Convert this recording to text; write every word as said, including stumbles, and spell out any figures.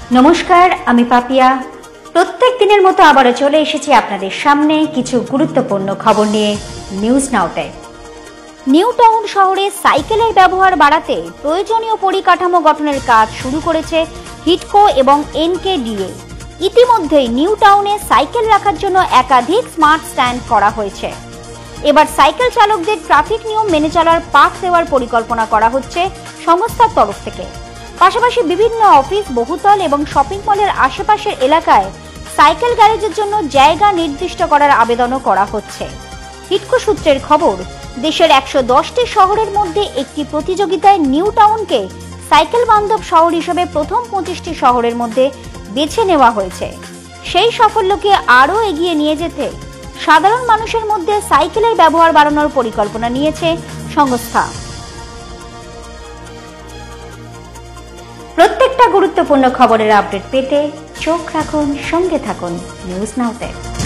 নমস্কার, আমি পাপিয়া। প্রত্যেক দিনের মতো আবারও চলে এসেছি আপনাদের সামনে কিছু গুরুত্বপূর্ণ খবর নিয়ে নিউজ নাওতে। নিউ টাউন শহরে সাইকেলের ব্যবহার বাড়াতে প্রয়োজনীয় পরিকাঠামো গঠনের কাজ শুরু করেছে হিডকো এবং এনকেডিএ। ইতিমধ্যেই নিউ টাউনে সাইকেল রাখার জন্য একাধিক স্মার্ট স্ট্যান্ড করা হয়েছে। এবার সাইকেল চালকদের ট্রাফিক নিয়ম মেনে চলার পাঠ দেওয়ার পরিকল্পনা করা হচ্ছে সংস্থার তরফ থেকে। পাশাপাশি বিভিন্ন অফিস, বহুতল এবং শপিং মলের আশেপাশের এলাকায় সাইকেল গ্যারেজের জন্য জায়গা নির্দিষ্ট করার আবেদনও করা হচ্ছে। হিডকো সূত্রের খবর, দেশের একশো দশটি শহরের মধ্যে একটি প্রতিযোগিতায় নিউ টাউনকে সাইকেল বান্ধব শহর হিসেবে প্রথম পঁচিশটি শহরের মধ্যে বেছে নেওয়া হয়েছে। সেই সাফল্যকে আরও এগিয়ে নিয়ে যেতে সাধারণ মানুষের মধ্যে সাইকেলের ব্যবহার বাড়ানোর পরিকল্পনা নিয়েছে সংস্থা। প্রত্যেকটা গুরুত্বপূর্ণ খবরের আপডেট পেতে চোখ রাখুন, সঙ্গে থাকুন নিউজ নাওতে।